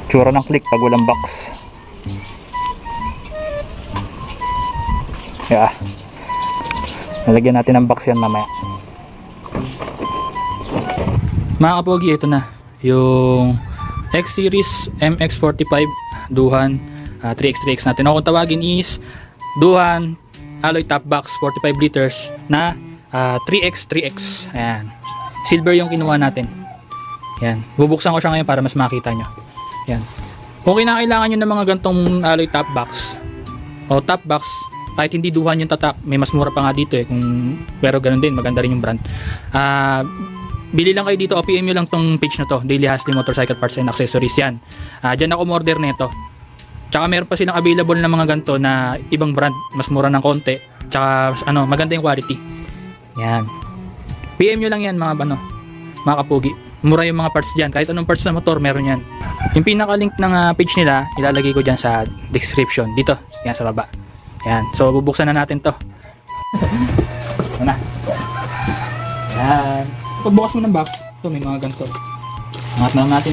Tsura ng click pag walang box. Yeah. Nalagyan natin ng box yan mamaya. Mga kapogi, ito na yung X-Series MX45 Duhan 3X3X natin. O kung tawagin is Duhan Alloy Top Box 45 liters na 3X3X. Ayan. Silver yung kinuha natin. Ayan. Bubuksan ko siya ngayon para mas makita nyo. Ayan. Kung kinakailangan nyo ng mga gantong alloy top box o top box, kahit hindi Duhan yung tatak, may mas mura pa nga dito pero ganun din, maganda rin yung brand. Bili lang kayo dito o PM nyo lang tong page na to, Daily Hustling Motorcycle Parts and Accessories. Yan. Dyan ako order nito. Tsaka meron pa silang available na mga ganito na ibang brand, mas mura ng konti. Tsaka maganda yung quality. Yan. PM nyo lang yan mga kapugi. Mura yung mga parts dyan. Kahit anong parts na motor, meron yan. Yung pinaka-link ng page nila, ilalagay ko dyan sa description. Dito. Yan sa baba. Yan. So, bubuksan na natin to. Ito na. Yan. Pagbukas mo ng box, ito may mga ganito. Angat na natin.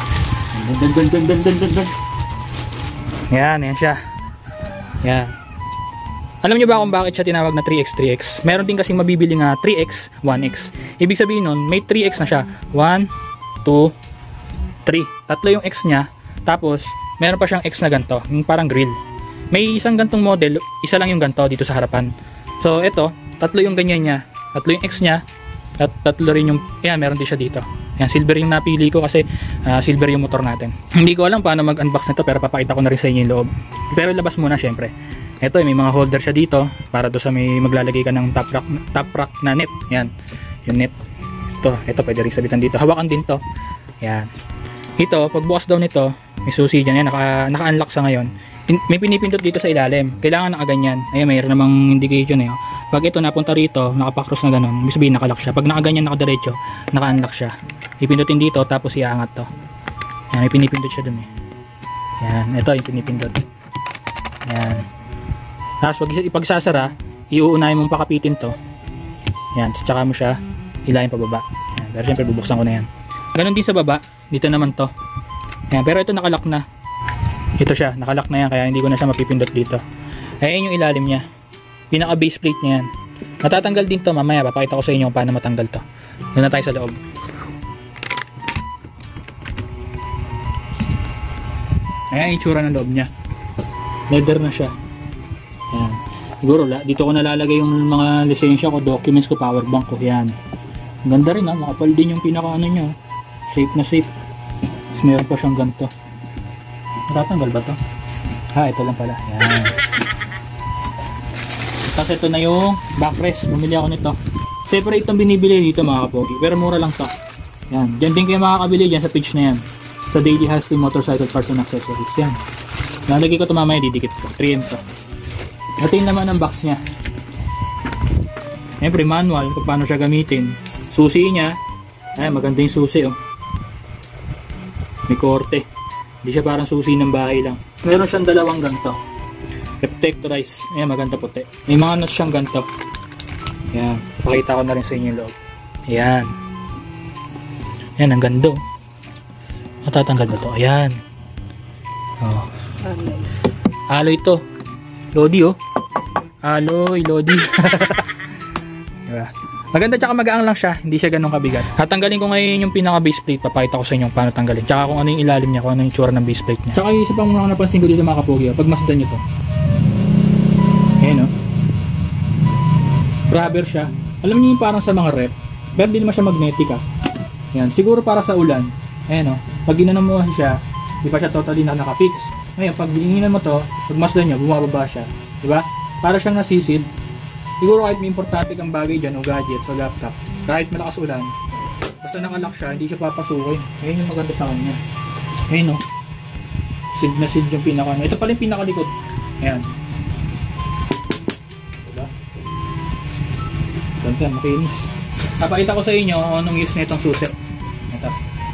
Yan. Yan siya. Yan. Alam niyo ba kung bakit siya tinawag na 3X3X? Meron din kasing mabibili nga 3X, 1X. Ibig sabihin nun, may 3X na siya. 1, 2, 3. Tatlo yung X niya. Tapos, meron pa siyang X na ganito. Yung parang grill. May isang gantong model, isa lang yung ganito dito sa harapan. So, ito, tatlo yung ganyan niya. Tatlo yung X niya. At tatlo rin yung, meron din siya dito. Yan, silver yung napili ko kasi silver yung motor natin. Hindi ko alam paano mag-unbox nito pero papakita ko na rin sa inyo yung loob. Pero labas muna syempre. Ito, may mga holder siya dito para do sa may maglalagay ka ng top rack na net. Yan, yung net. Ito pwede rin sabitan dito. Hawakan din to. Yan. Ito, pag bukas daw nito, may susi dyan. Yan, naka-unlock sa ngayon. May pinipindot dito sa ilalim. Kailangan nakaganyan. Ayan, mayroon namang indication eh. Pag ito napunta rito, nakapakross na ganun, ibig sabihin nakalock siya. Pag nakaganyan, nakadiretso, naka-unlock siya. Ipindutin dito, tapos iaangat to. Yan, may pinipindot siya dun eh. Yan, ito yung pinipindot. Yan. Tapos pag ipagsasara, iuunahin mong pakapitin to. Yan, tsaka mo siya hilahin pababa. Yan, pero syempre bubuksan ko na yan. Ganon din sa baba, dito naman to. Yan, pero ito nakalock na. Ito siya, nakalock na yan, kaya hindi ko na siya mapipindot dito. Ayan yung ilalim niya. Pinaka base plate niya yan. Natatanggal din to, mamaya papakita ko sa inyo kung paano matanggal to. Doon na tayo sa loob. Ayan yung itsura ng loob niya. Leather na siya. Yan. Siguro dito ko nalalagay yung mga lisensya ko, documents ko, power bank ko. Yan. Ganda rin makapal din yung pinaka niya. Shape na shape. Tapos meron pa siyang ganito. Matatanggal ba to? Ito lang pala. Yan. Tapos ito na yung backrest. Bumili ako nito. Separate itong binibili dito mga kapogi. Pero mura lang to. Yan. Diyan din kayo makakabili dyan sa page na yan. Sa Daily Hustling Motorcycle Parts and Accessories. Yan. Nalagay ko ito mamaya, didikit ko. 3M to. Ito yung naman ang box niya. Siyempre manual kung paano siya gamitin. Susi niya. Ay, maganda yung susi May korte. Hindi siya parang susi ng bahay lang. Meron siyang dalawang ganito. Protectorize. Ayan, maganda puti. May mga nuts siyang ganito. Ayan. Pakita ko na rin sa inyo yung loob. Ayan. Ayan, ang ganda. Matatanggal ba ito? Ayan. Alloy ito. Lodi Alloy, Lodi. Diba? Maganda tsaka magaang lang siya. Hindi siya ganun kabigat. Tatanggalin ko ngayon yung pinaka base plate. Papakita ko sa inyo paano tanggalin. Tsaka kung ano yung ilalim niya. Kung ano yung tsura ng base plate niya. Tsaka yung isa pang mga napansin ko dito mga kapogi. Pag masdan nyo to. Ayan rubber siya. Alam niyo yung parang sa mga rep. Pero hindi naman siya magnetic Ayan. Siguro para sa ulan. Ayan Pag ginanon mo siya, di pa siya totally nakafix. Ngayon, pag dininginan mo to, pag masdan nyo, bumababa siya. Diba? Para siyang nasisid. Siguro kahit may importante kang bagay dyan o gadget o laptop, kahit malakas ulan, basta nakalock siya, hindi siya papasukin. Ayun yung maganda sa kanya. Ayun Sealed na sealed yung pinaka. Ito pala yung pinakalikod. Ayan. Diba? Ganda, makinis. Papakita ko sa inyo kung anong use na itong susi. Ito.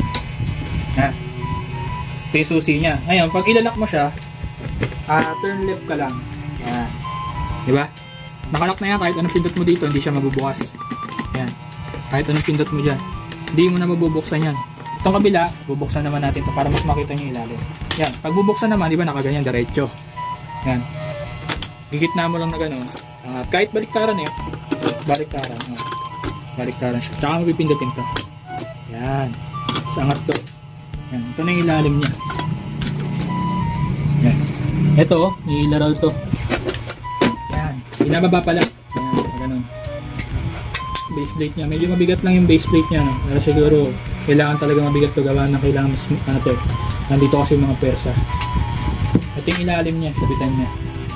Ito yung susi niya. Ngayon, pag ilalak mo siya, turn left ka lang. Ayan. Diba? Nakalock na yan, kahit anong pindot mo dito, hindi siya mabubukas. Yan. Kahit anong pindot mo dyan, hindi mo na mabubuksan yan. Itong kabila, bubuksan naman natin ito para mas makita nyo yung ilalim. Yan, pag bubuksan naman, di ba nakaganyan, diretso. Yan. Gigitna mo lang na gano'n. Kahit baliktaran eh. Baliktaran. Baliktaran siya. Tsaka mapipindutin to. Yan. Sangat to. Yan. Ito na yung ilalim niya. Yan. Ito, nilaraw to. Yan. Pinababa pala. Yan. Ganun. Base plate niya. Medyo mabigat lang yung base plate niya. No? Pero siguro, kailangan talaga mabigat to gawa na kailangan mas ano to. Nandito kasi yung mga persa. Ito yung ilalim niya. Sabitan niya.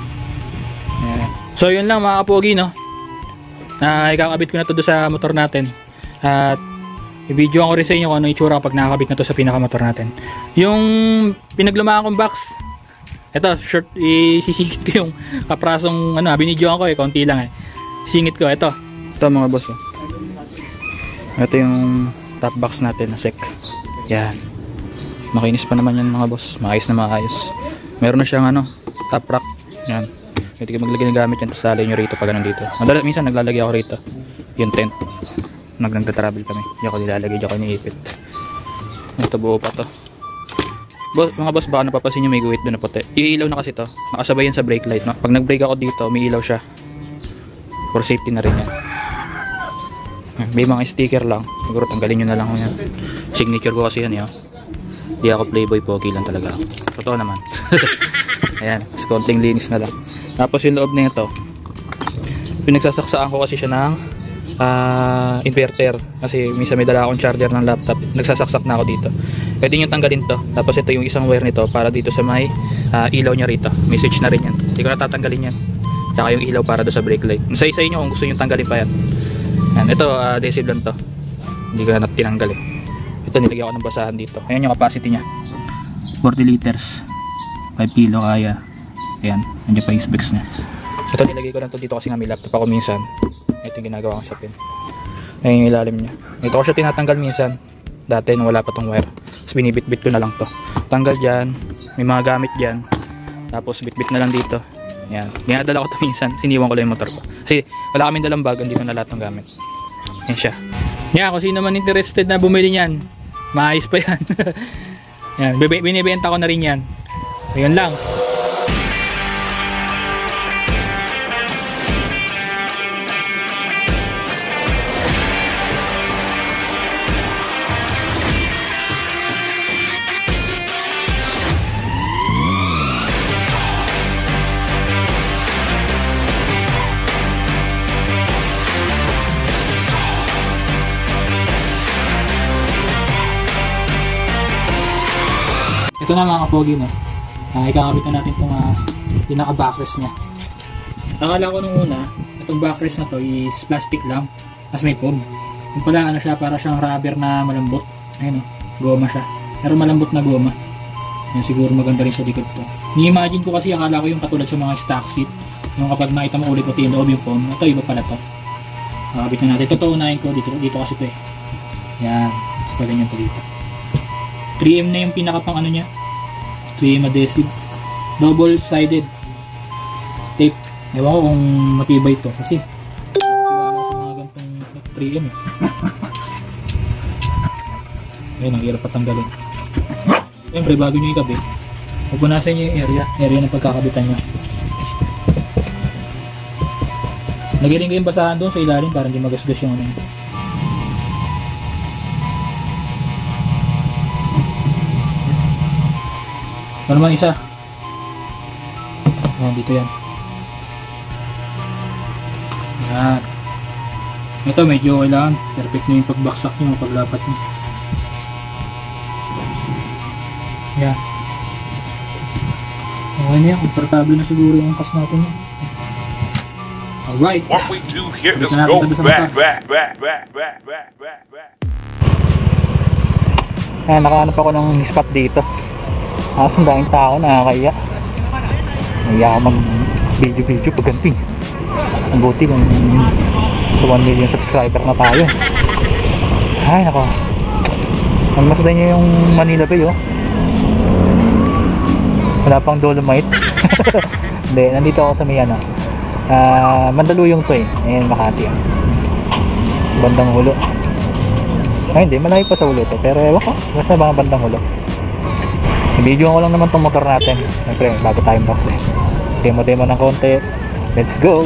Yan. So yun lang mga kapogi, no? Ikakabit ko na to sa motor natin. At i-video ko rin sa inyo kung ano yung itsura kapag nakakabit na to sa pinakamotor natin. Yung pinaglumaan kong box, ito, short, isisingit ko yung kaprasong, ano, binidyoan ko konti lang singit ko, ito mga boss. Ito yung top box natin na sec. Yan. Makinis pa naman yan mga boss. Maayos na maayos. Meron na siyang, top rack. Yan. Hindi ka maglagay ng gamit yan, tapos salay nyo rito pag nandito. Minsan naglalagay ako rito yung tent. Nagtravel kami, hindi ako nilalagay, hindi ako iniipit. Ito buo pa to. Mga boss, baka napapasin nyo may guhit doon na puti. Iilaw na kasi to, nakasabay yan sa brake light, no? Pag nag brake ako dito, may ilaw siya. For safety na rin yan. May mga sticker lang, siguro tanggalin nyo na lang yan. Signature ko kasi yan, hindi ako playboy, pogi lang talaga. Totoo naman. Ayan, konting linis na lang. Tapos yung loob na ito, pinagsasaksaan ko kasi siya ng inverter. Kasi minsan may dala akong charger ng laptop. Nagsasaksak na ako dito. Pwede nyo tanggalin to. Tapos ito yung isang wire nito para dito sa may ilaw nya rito. May switch na rin yan. Hindi ko na tatanggalin yan. Tsaka yung ilaw para doon sa brake light. Sa inyo kung gusto nyo tanggalin pa yan. Yan. Ito, adhesive lang to. Hindi ko na tinanggal eh. Ito, nilagyan ko ng basahan dito. Ayan yung capacity nya. 40 liters. 5 kilo kaya. Ayan, nandiyan pa yung specs niya. Ito nilagay ko lang to dito kasi nga may laptop ako minsan. Ito yung ginagawa ko sa pin. Ayan yung ilalim niya. Ito ko siya tinatanggal minsan. Dati nung wala pa tong wire. Tapos binibit-bit ko na lang to. Tanggal dyan. May mga gamit dyan. Tapos bit-bit na lang dito. Ayan. Dinadala ko to minsan. Siniwan ko lang yung motor ko. Kasi wala kaming dalang bag. Andito na lahat ng gamit. Ayan siya. Yan, kung sino man interested na bumili niyan, maayos pa yan. Yan. Binibenta ko na rin yan. Ayun lang. Ito na mga kapogi, no? Ikakabit na natin itong pinaka backrest nya. Akala ko nung una itong backrest na to is plastic lang as may foam. Yung pala siya, para siyang rubber na malambot. Ayun o, goma siya, pero malambot na goma. Yan, siguro maganda rin sa likod to. Ni-imagine ko kasi, akala ko yung katulad sa mga stock seat, yung kapag nakita mo ulit puti yung loob yung foam. Ito iba pala to. Kakabit na natin. Ito unahin ko dito kasi to yan, mas pala nyo to dito. 3M na yung pinaka pang nya, 3M adhesive, double sided tape. Ewan ko kung matibay ito kasi wala sa mga gantong 3M ayun, ang hirap patanggalin. Siyempre bago nyo ikabit, pupunasan nyo yung area ng pagkakabitan nyo. Nagiling ko yung basahan doon sa ilalim para hindi magasgas yung ito naman isa. Ayan, dito yan. Ayan. Ito medyo kailangan perfect na yung pagbaksak nyo, paglapat nyo. Ayan. Okay na yan, komportable na siguro yung angkas natin. Alright. What we do here is go back. Ayan, nakahanap ako ng spot dito. Ang daming tao, nakakaya. Naiya ako mag video pag ganting. Ang buti kung sa 1 million subscriber na tayo. Ay nako, ang masdan nyo yung Manila Bay wala pang Dolomite. Hindi, nandito ako sa Mayana. Mandaluyong to ayan, Makati bandang hulo. Ay hindi, malayo pa sa ulo to. Pero ewan ko, basta mga bandang ulo. I-video ko lang naman tong motor natin. Siyempre, bago tayong box eh. Demo ng konti. Let's go!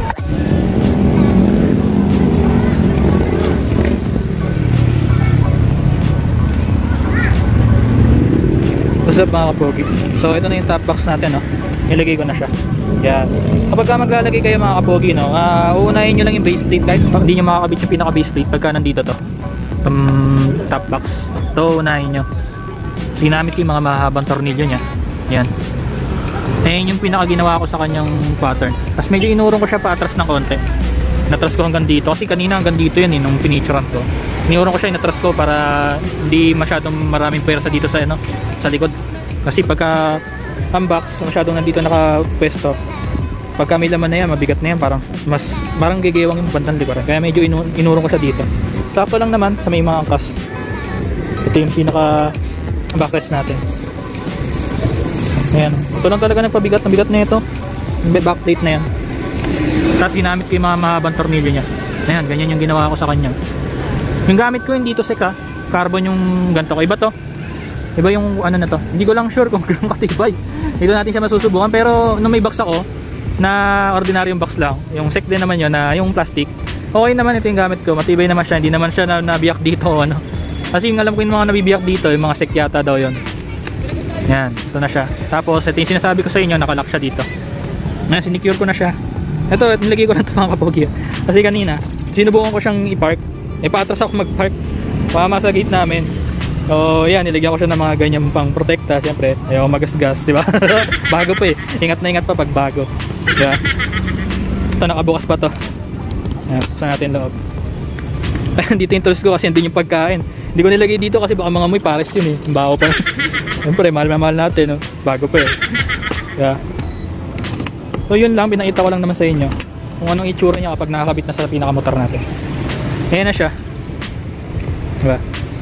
What's up mga kapogi? So ito na yung top box natin, no? Nilagay ko na siya. Yan. Kapag maglalagay kayo mga kapogi, no? Uunahin nyo lang yung base plate kahit hindi nyo makakabit yung pinaka base plate pagka nandito to. Top box. Ito unahin nyo. Kasi ginamit ko yung mga mahabang tornilyo nya. Yan. Ayan yung pinaka ginawa ko sa kanyang pattern. Tapos medyo inurong ko siya paatras ng konti. Natras ko hanggang dito. Kasi kanina hanggang dito yan nung pinicturean ko. Inurong ko siya, natras ko para hindi masyadong maraming pwersa dito sa, sa likod. Kasi pagka ang box masyadong nandito nakapwesto, pagka may laman na yan, mabigat na yan, parang gigewang yung bandang likuran. Kaya medyo inurong ko siya dito. Sakto lang naman sa may mga angkas. Ito yung pinaka backrest natin. Ayan. Ito lang talaga nagpabigat. Ang bigat na ito. Yung backplate na yan. Tapos ginamit ko yung mga mahabang tornilyo nya. Ayan, ganyan yung ginawa ko sa kanya. Yung gamit ko hindi to seka. Carbon yung ganito ko. Iba to. Iba yung ano na to. Hindi ko lang sure kung gano'ng katibay. Dito natin siya masusubukan. Pero nung may box ako, na ordinaryong box lang. Yung sek din naman yun, na yung plastic. Okay naman ito yung gamit ko. Matibay naman siya. Hindi naman siya nabiyak dito. Ano. Kasi yung alam ko yung mga nabibiyak dito, yung mga sek yata daw yun. Yan, ito na siya. Tapos ito yung sinasabi ko sa inyo, nakalock siya dito. Ngayon, sinicure ko na siya. Ito, nilagay ko na ito mga kapogi. Kasi kanina, sinubukan ko siyang i-park. Paatras ako mag-park. Pama sa gate namin. So, yan, nilagyan ko siya ng mga ganyan pang protekta. Siyempre, ayaw magasgas, di ba? Bago pa eh. Ingat na ingat pa pag bago. Diba? Ito, nakabukas pa to. Yan, buksan natin loob. Dito yung tools ko kasi hindi yung pagkain. Hindi ko nilagay dito kasi baka mga amoy pares yun eh. Baho pa. Siyempre, mahal natin. No? Bago pa eh. Yeah. So yun lang, pinakita ko lang naman sa inyo kung anong itsura niya kapag nakakabit na sa pinakamotor natin. Ayan na siya. Diba?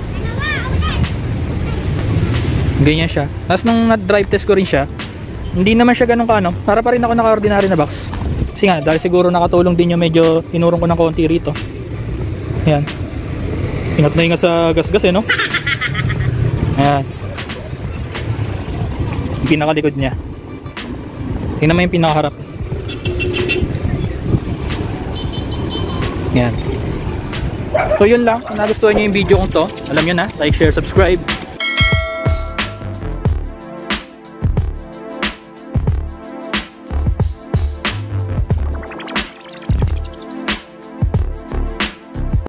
Ganyan siya. Tapos nung drive test ko rin siya, hindi naman siya ganun ka ano. Para pa rin ako naka-ordinary na box. Kasi nga, dahil siguro nakatulong din yung medyo tinurong ko ng konti rito. Ayan. Ingat na ingat sa gas-gas eh, no? Ayan. Yung pinakalikod niya. Tingnan mo yung pinakaharap. Ayan. So yun lang. Kung nagustuhan nyo yung video kong to, alam nyo na, like, share, subscribe.